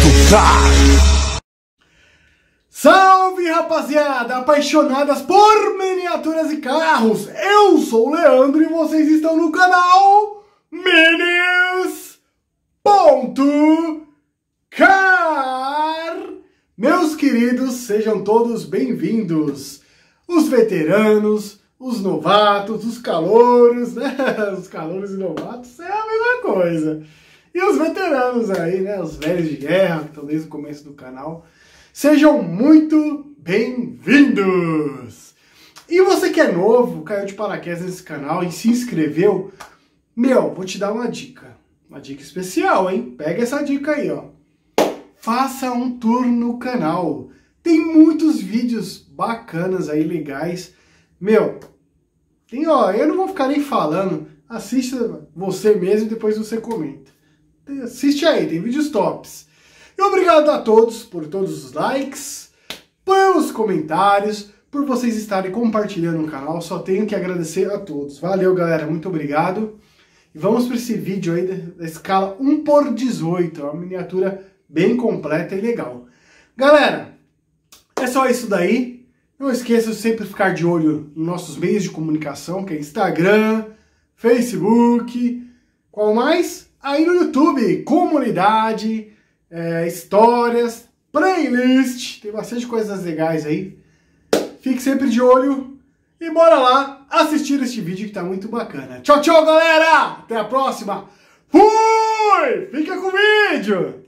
Car. Salve, rapaziada, apaixonadas por miniaturas e carros. Eu sou o Leandro e vocês estão no canal Minis.car. Meus queridos, sejam todos bem-vindos. Os veteranos, os novatos, os calouros, né? Os calouros e novatos é a mesma coisa. E os veteranos aí, né? Os velhos de guerra, que estão desde o começo do canal. Sejam muito bem-vindos! E você que é novo, caiu de paraquedas nesse canal e se inscreveu, vou te dar uma dica especial, hein? Pega essa dica aí, ó. Faça um tour no canal. Tem muitos vídeos bacanas aí, legais. Eu não vou ficar nem falando. Assista você mesmo e depois você comenta. Assiste aí, tem vídeos tops. E obrigado a todos por todos os likes, pelos comentários, por vocês estarem compartilhando o canal. Só tenho que agradecer a todos. Valeu, galera. Muito obrigado. E vamos para esse vídeo aí da escala 1/18. Uma miniatura bem completa e legal. Galera, é só isso daí. Não esqueça de sempre ficar de olho nos nossos meios de comunicação, que é Instagram, Facebook, qual mais? Aí no YouTube, comunidade, histórias, playlist, tem bastante coisas legais aí. Fique sempre de olho e bora lá assistir este vídeo que tá muito bacana. Tchau, tchau, galera! Até a próxima! Fui! Fica com o vídeo!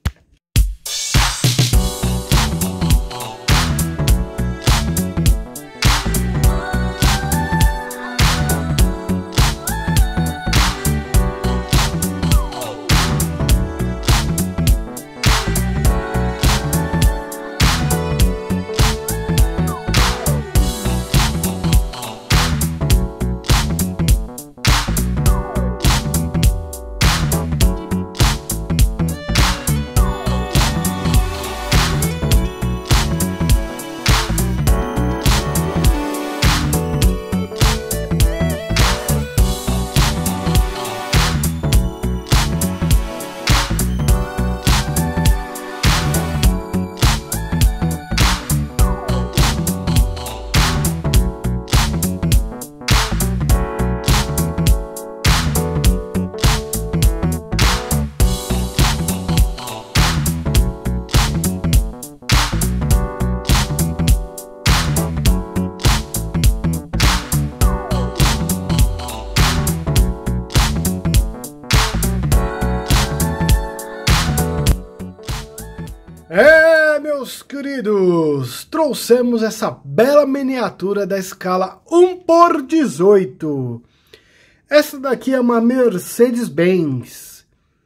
Meus queridos, trouxemos essa bela miniatura da escala 1/18. Essa daqui é uma Mercedes-Benz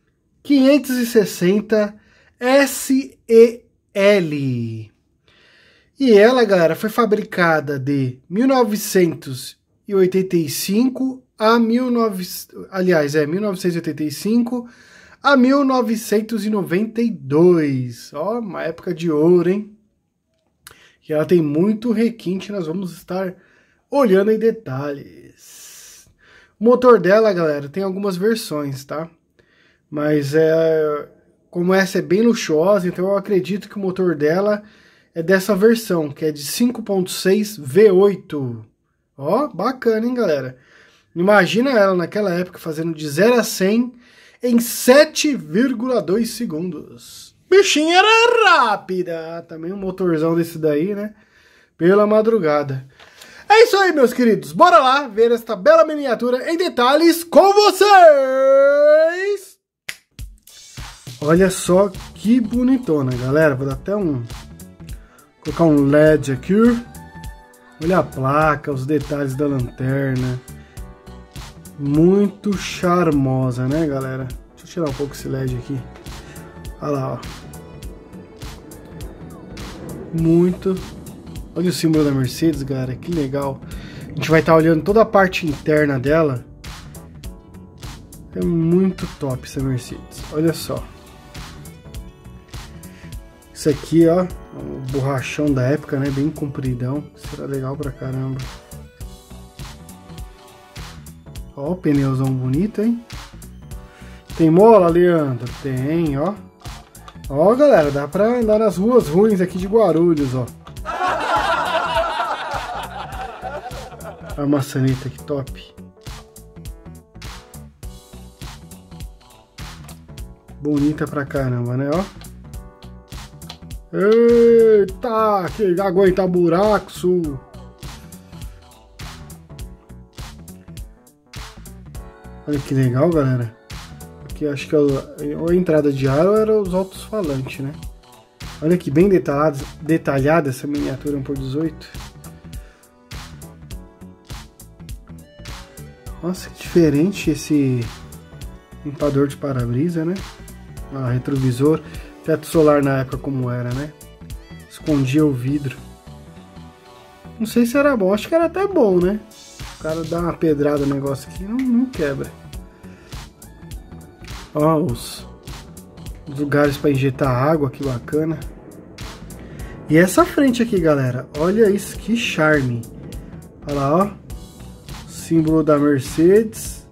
560 SEL. E ela, galera, foi fabricada de 1985 a 1985 a 1992, ó, uma época de ouro, hein? E ela tem muito requinte, nós vamos estar olhando em detalhes. O motor dela, galera, tem algumas versões, tá? Mas como essa é bem luxuosa, então eu acredito que o motor dela é dessa versão, que é de 5.6 V8. Ó, bacana, hein, galera? Imagina ela naquela época fazendo de 0 a 100 em 7,2 segundos. Bichinha era rápida. Também um motorzão desse daí, né? Pela madrugada. É isso aí, meus queridos. Bora lá ver esta bela miniatura em detalhes com vocês. Olha só que bonitona, galera. Vou dar até colocar um LED aqui. Olha a placa, os detalhes da lanterna. Muito charmosa, né, galera? Deixa eu tirar um pouco esse LED aqui. Olha lá, ó. Muito. Olha o símbolo da Mercedes, galera. Que legal. A gente vai estar olhando toda a parte interna dela. É muito top essa Mercedes. Olha só. Isso aqui, ó. O borrachão da época, né? Bem compridão. Será legal pra caramba. Ó, o pneuzão bonito, hein? Tem mola, Leandro? Tem, ó. Ó, galera, dá pra andar nas ruas ruins aqui de Guarulhos, ó. A maçaneta, que top. Bonita pra caramba, né, ó. Eita, que aguenta buraco. Olha que legal, galera. Aqui acho que a entrada de ar era os alto-falantes, né? Olha que bem detalhada essa miniatura 1x18. Nossa, que diferente esse limpador de para-brisa, né? Ah, retrovisor. Teto solar na época como era, né? Escondia o vidro. Não sei se era bom, acho que era até bom, né? O cara dá uma pedrada no negócio aqui, não quebra. Ó, os lugares para injetar água, que bacana. E essa frente aqui, galera, olha isso, que charme. Olha lá, ó. Símbolo da Mercedes.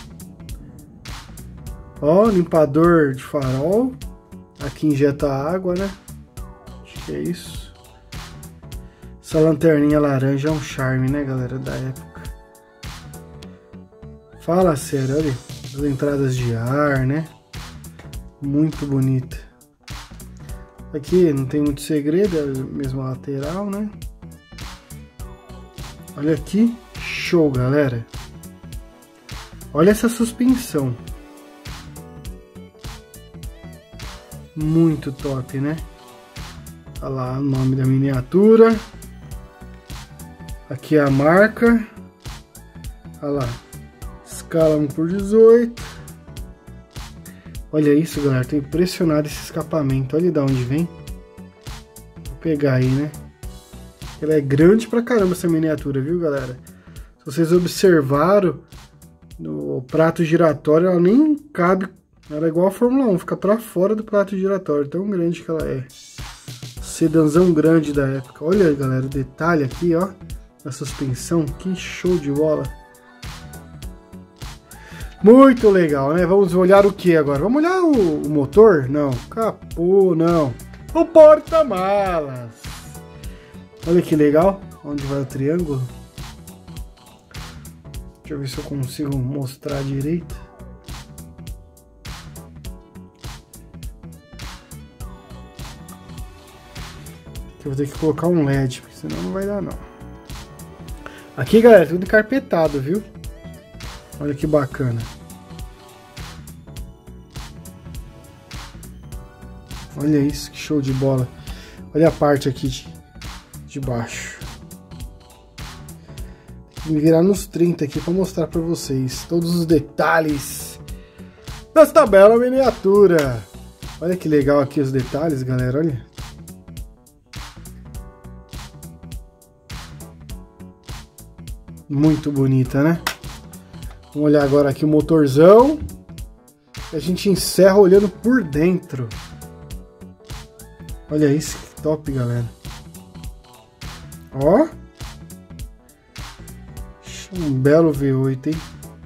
Ó, limpador de farol. Aqui injeta água, né? Acho que é isso. Essa lanterninha laranja é um charme, né, galera, da época. Fala sério, olha. As entradas de ar, né? Muito bonita. Aqui não tem muito segredo, é a mesma lateral, né? Olha aqui, show, galera. Olha essa suspensão. Muito top, né? Olha lá o nome da miniatura. Aqui é a marca. Olha lá. Escala 1x18. Olha isso, galera. Tô impressionado esse escapamento. Olha de onde vem. Vou pegar aí, né? Ela é grande pra caramba, essa miniatura, viu, galera? Se vocês observaram, no prato giratório ela nem cabe. Ela é igual a Fórmula 1, fica pra fora do prato giratório. Tão grande que ela é. Sedanzão grande da época. Olha, galera, o detalhe aqui, ó. Da suspensão. Que show de bola. Muito legal, né? Vamos olhar o que agora? Vamos olhar o motor? Não. Capô, não. O porta-malas. Olha que legal. Onde vai o triângulo? Deixa eu ver se eu consigo mostrar direito. Aqui eu vou ter que colocar um LED, porque senão não vai dar, não. Aqui, galera, tudo encarpetado, viu? Olha que bacana. Olha isso, que show de bola. Olha a parte aqui de baixo. Vou me virar nos 30 aqui para mostrar para vocês todos os detalhes desta bela miniatura. Olha que legal aqui os detalhes, galera, olha. Muito bonita, né? Vamos olhar agora aqui o motorzão. E a gente encerra olhando por dentro. Olha isso, que top, galera. Ó. Um belo V8, hein?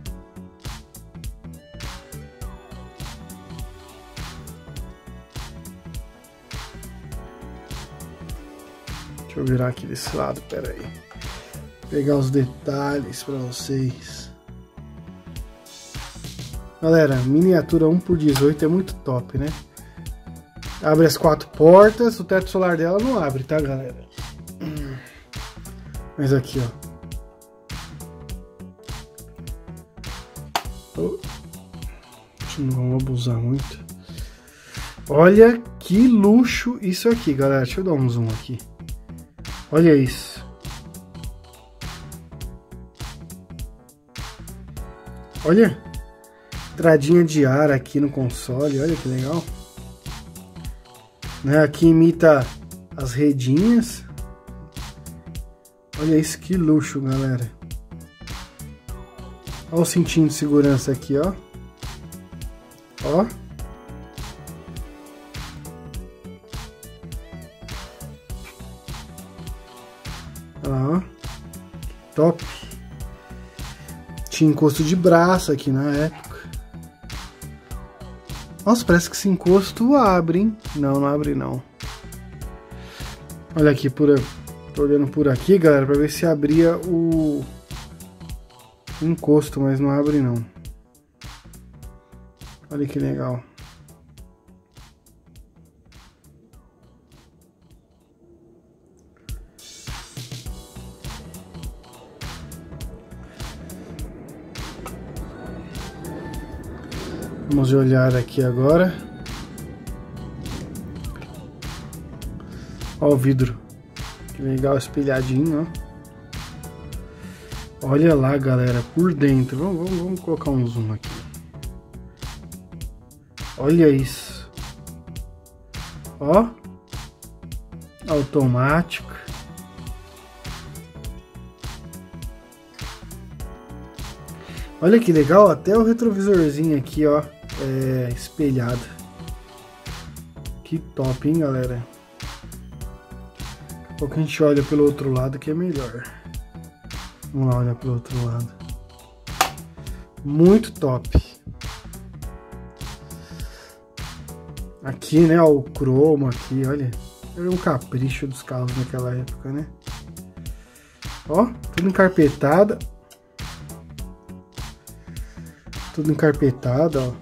Deixa eu virar aqui desse lado, pera aí. Pegar os detalhes para vocês. Galera, miniatura 1x18 é muito top, né? Abre as 4 portas, o teto solar dela não abre, tá, galera? Mas aqui, ó. Não vamos abusar muito. Olha que luxo isso aqui, galera. Deixa eu dar um zoom aqui. Olha isso. Olha, entradinha de ar aqui no console, olha que legal. Né, aqui imita as redinhas. Olha isso, que luxo, galera. Olha o cintinho de segurança aqui, ó. Ó. Olha lá, ó. Top. Tinha encosto de braço aqui na época. Nossa, parece que esse encosto abre, hein? Não, não abre não. Olha aqui, tô olhando por aqui, galera, pra ver se abria o encosto, mas não abre não. Olha que legal. Vamos olhar aqui agora. Ó o vidro. Que legal, espelhadinho, ó. Olha lá, galera, por dentro. Vamos colocar um zoom aqui. Olha isso. Ó. Automático. Olha que legal, até o retrovisorzinho aqui, ó, é espelhado. Que top, hein, galera? Daqui a pouco a gente olha pelo outro lado que é melhor. Vamos lá olhar pelo outro lado. Muito top. Aqui, né, ó, o cromo aqui, olha. Era um capricho dos carros naquela época, né? Ó, tudo encarpetado. Tudo encarpetado, ó.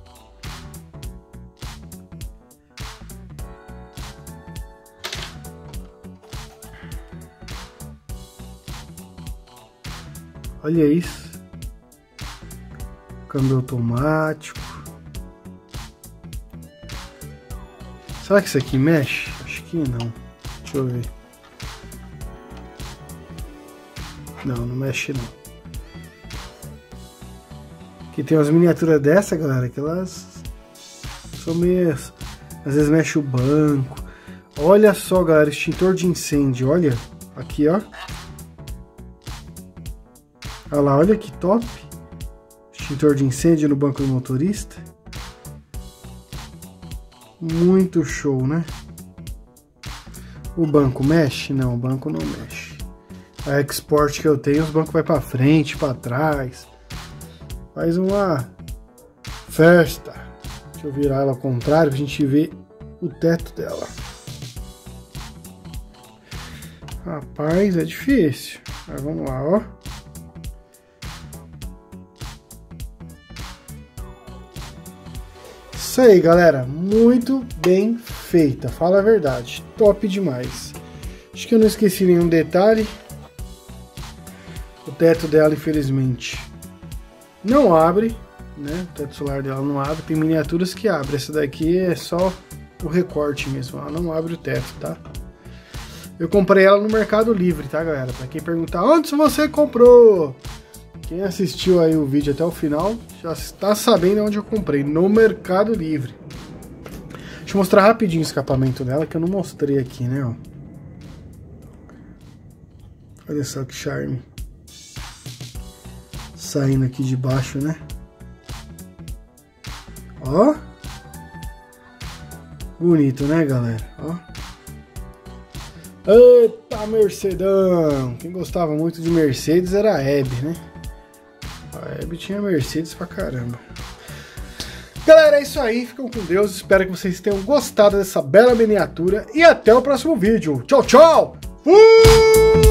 Olha isso. Câmbio automático. Será que isso aqui mexe? Acho que não. Deixa eu ver. Não, não mexe não. Aqui tem umas miniaturas dessa, galera, que elas são meio... Às vezes mexe o banco. Olha só, galera, extintor de incêndio, olha. Aqui, ó. Olha lá, olha que top. Extintor de incêndio no banco do motorista. Muito show, né? O banco mexe? Não, o banco não mexe. A Export que eu tenho, os bancos vai para frente, para trás. Faz uma festa. Deixa eu virar ela ao contrário pra gente ver o teto dela. Rapaz, é difícil. Mas vamos lá, ó. Isso aí, galera. Muito bem feita. Fala a verdade. Top demais. Acho que eu não esqueci nenhum detalhe. O teto dela, infelizmente, não abre, né? O teto solar dela não abre. Tem miniaturas que abrem. Essa daqui é só o recorte mesmo. Ela não abre o teto, tá? Eu comprei ela no Mercado Livre, tá, galera? Pra quem perguntar, onde você comprou? Quem assistiu aí o vídeo até o final já está sabendo onde eu comprei. No Mercado Livre. Deixa eu mostrar rapidinho o escapamento dela, que eu não mostrei aqui, né? Ó. Olha só que charme. Saindo aqui de baixo, né? Ó. Bonito, né, galera? Ó. Eita, Mercedão! Quem gostava muito de Mercedes era a Hebe, né? A Hebe tinha Mercedes pra caramba. Galera, é isso aí. Ficam com Deus. Espero que vocês tenham gostado dessa bela miniatura. E até o próximo vídeo. Tchau, tchau! Fui!